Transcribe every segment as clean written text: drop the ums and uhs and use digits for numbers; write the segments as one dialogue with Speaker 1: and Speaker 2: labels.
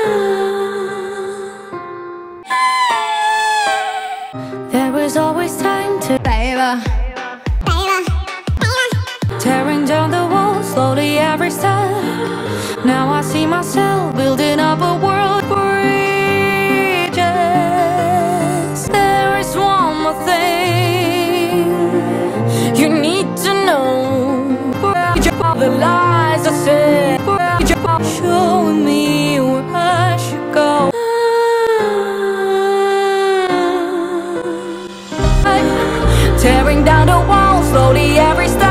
Speaker 1: There is always time to tearing down the walls slowly every step. Now I see myself building up a world bridges. There is one more thing you need to know. The lies I said, showing me where I should go. Tearing down the walls slowly every step.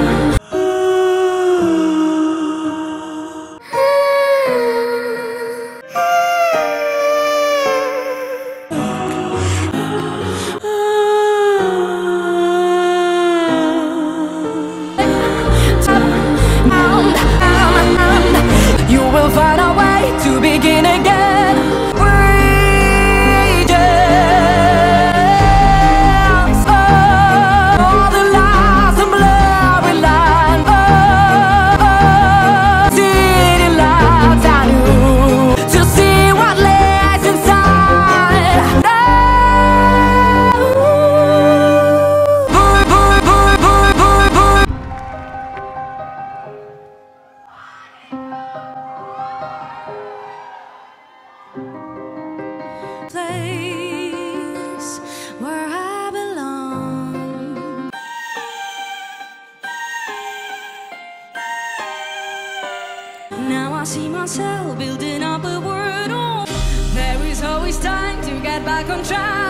Speaker 1: You will find a way to begin again. Bridges, all the lies and blurry lines. City lights, I knew to see what lies inside. Place where I belong. Now I see myself building up a world. There is always time to get back on track.